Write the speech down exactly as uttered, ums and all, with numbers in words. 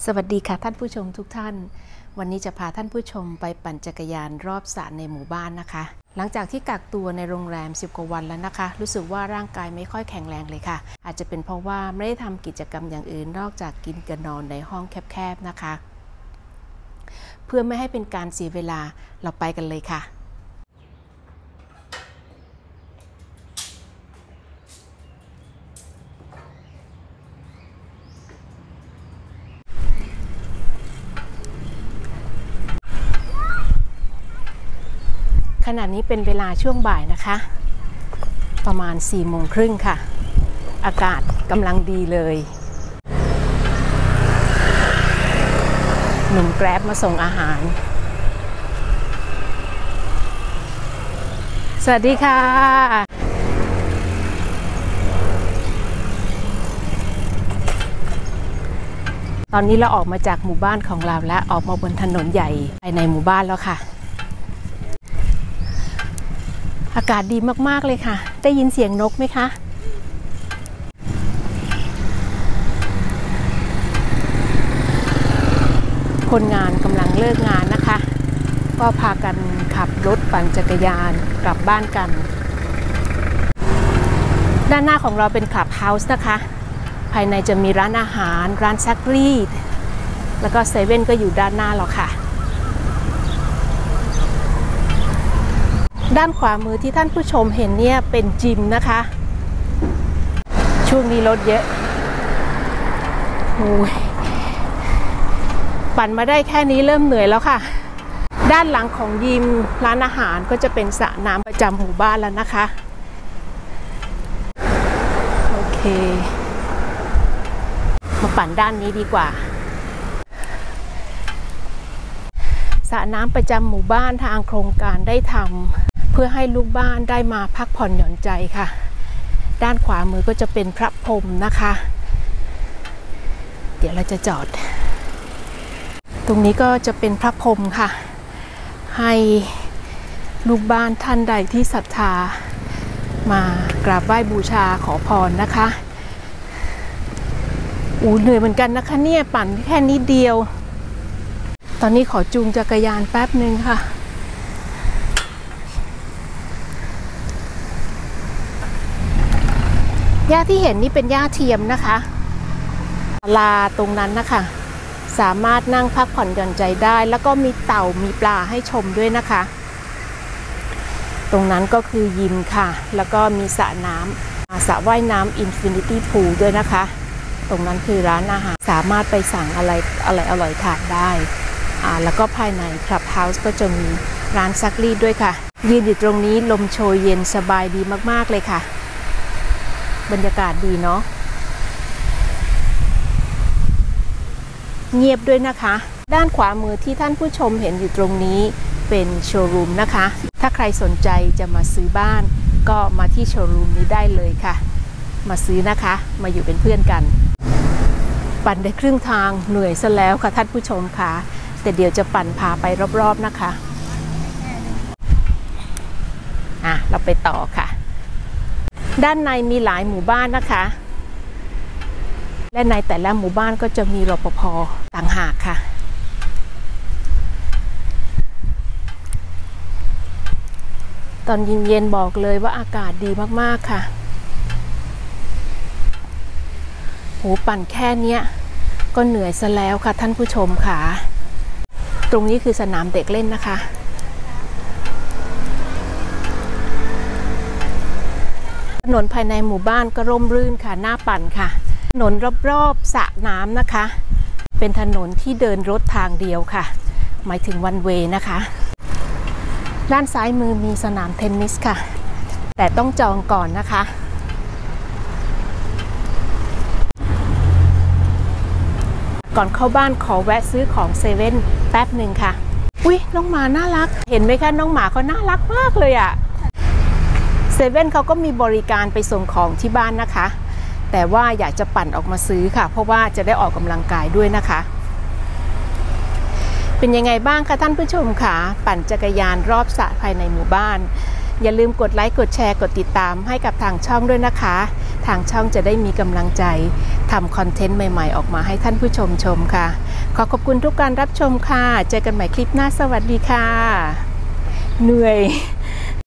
สวัสดีค่ะท่านผู้ชมทุกท่านวันนี้จะพาท่านผู้ชมไปปั่นจักรยานรอบสระในหมู่บ้านนะคะหลังจากที่กักตัวในโรงแรมสิบกว่าวันแล้วนะคะรู้สึกว่าร่างกายไม่ค่อยแข็งแรงเลยค่ะอาจจะเป็นเพราะว่าไม่ได้ทำกิจกรรมอย่างอื่นนอกจากกินกับนอนในห้องแคบๆนะคะเพื่อไม่ให้เป็นการเสียเวลาเราไปกันเลยค่ะขณะนี้เป็นเวลาช่วงบ่ายนะคะประมาณสี่โมงครึ่งค่ะอากาศกำลังดีเลยหนุ่มแกร็บมาส่งอาหารสวัสดีค่ะตอนนี้เราออกมาจากหมู่บ้านของเราและออกมาบนถนนใหญ่ภายในหมู่บ้านแล้วค่ะอากาศดีมากๆเลยค่ะได้ยินเสียงนกไหมคะคนงานกำลังเลิกงานนะคะก็พากันขับรถปั่นจักรยานกลับบ้านกันด้านหน้าของเราเป็นคลับเฮาส์นะคะภายในจะมีร้านอาหารร้านซักรีดแล้วก็เซเว่นก็อยู่ด้านหน้าเราค่ะด้านขวามือที่ท่านผู้ชมเห็นเนี่ยเป็นจิมนะคะช่วงนี้รถเยอะโอ้ยปั่นมาได้แค่นี้เริ่มเหนื่อยแล้วค่ะด้านหลังของยิมร้านอาหารก็จะเป็นสระน้ำประจำหมู่บ้านแล้วนะคะโอเคมาปั่นด้านนี้ดีกว่าสระน้ำประจำหมู่บ้านทางโครงการได้ทำเพื่อให้ลูกบ้านได้มาพักผ่อนหย่อนใจค่ะด้านขวามือก็จะเป็นพระพรหมนะคะเดี๋ยวเราจะจอดตรงนี้ก็จะเป็นพระพรหมค่ะให้ลูกบ้านท่านใดที่ศรัทธามากราบไหว้บูชาขอพรนะคะอู้เหนื่อยเหมือนกันนะคะเนี่ยปั่นแค่นิดเดียวตอนนี้ขอจูงจักรยานแป๊บหนึ่งค่ะหญ้าที่เห็นนี่เป็นหญ้าเทียมนะคะลาตรงนั้นนะคะสามารถนั่งพักผ่อนหย่อนใจได้แล้วก็มีเต่ามีปลาให้ชมด้วยนะคะตรงนั้นก็คือยิมค่ะแล้วก็มีสระน้ำสระว่ายน้ำอินฟินิตี้พูลด้วยนะคะตรงนั้นคือร้านอาหารสามารถไปสั่งอะไรอะไรอร่อยทานได้อ่าแล้วก็ภายในคลับเฮาส์ก็จะมีร้านซักรีดด้วยค่ะยืนอยู่ตรงนี้ลมโชยเย็นสบายดีมากๆเลยค่ะบรรยากาศดีเนาะเงียบด้วยนะคะด้านขวามือที่ท่านผู้ชมเห็นอยู่ตรงนี้เป็นโชว์รูมนะคะถ้าใครสนใจจะมาซื้อบ้านก็มาที่โชว์รูมนี้ได้เลยค่ะมาซื้อนะคะมาอยู่เป็นเพื่อนกันปั่นได้ครึ่งทางเหนื่อยซะแล้วค่ะท่านผู้ชมค่ะแต่เดี๋ยวจะปั่นพาไปรอบๆนะคะอ่ะเราไปต่อค่ะด้านในมีหลายหมู่บ้านนะคะและในแต่ละหมู่บ้านก็จะมีรปภ.ต่างหากค่ะตอนเย็นๆบอกเลยว่าอากาศดีมากๆค่ะโหปั่นแค่นี้ก็เหนื่อยซะแล้วค่ะท่านผู้ชมค่ะตรงนี้คือสนามเด็กเล่นนะคะถนนภายในหมู่บ้านก็ร่มรื่นค่ะน่าปั่นค่ะถนนรอบๆสระน้ำนะคะเป็นถนนที่เดินรถทางเดียวค่ะหมายถึงวันเวย์นะคะด้านซ้ายมือมีสนามเทนนิสค่ะแต่ต้องจองก่อนนะคะก่อนเข้าบ้านขอแวะซื้อของเซเว่นแป๊บหนึ่งค่ะอุ๊ยน้องหมาน่ารักเห็นไหมคะน้องหมาเขาน่ารักมากเลยอ่ะเซเว่นเขาก็มีบริการไปส่งของที่บ้านนะคะแต่ว่าอยากจะปั่นออกมาซื้อค่ะเพราะว่าจะได้ออกกำลังกายด้วยนะคะเป็นยังไงบ้างคะท่านผู้ชมค่ะปั่นจักรยานรอบสระภายในหมู่บ้านอย่าลืมกดไลค์กดแชร์กดติดตามให้กับทางช่องด้วยนะคะทางช่องจะได้มีกำลังใจทำคอนเทนต์ใหม่ๆออกมาให้ท่านผู้ชมชมค่ะขอขอบคุณทุกการรับชมค่ะเจอกันใหม่คลิปหน้าสวัสดีค่ะเหนื่อย